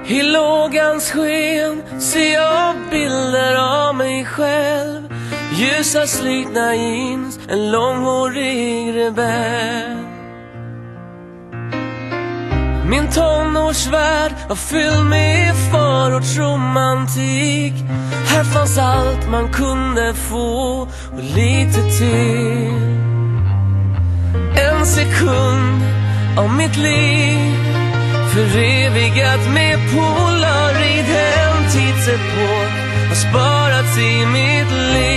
I lågans sken ser jag bilder av mig själv. Ljusa slitna jeans, en långhårig rebell. Min tonårsvärld var fylld med förortsromantik. Här fanns allt man kunde få och lite till. En sekund av mitt liv förevigat med polaroid. En tidsepok har sparats i mitt liv.